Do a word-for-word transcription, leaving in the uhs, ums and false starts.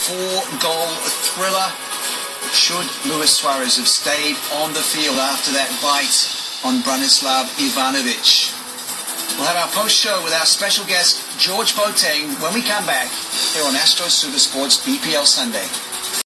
four-goal thriller. Should Luis Suarez have stayed on the field after that bite on Branislav Ivanovic? We'll have our post-show with our special guest, George Boateng, when we come back here on Astro Supersports B P L Sunday.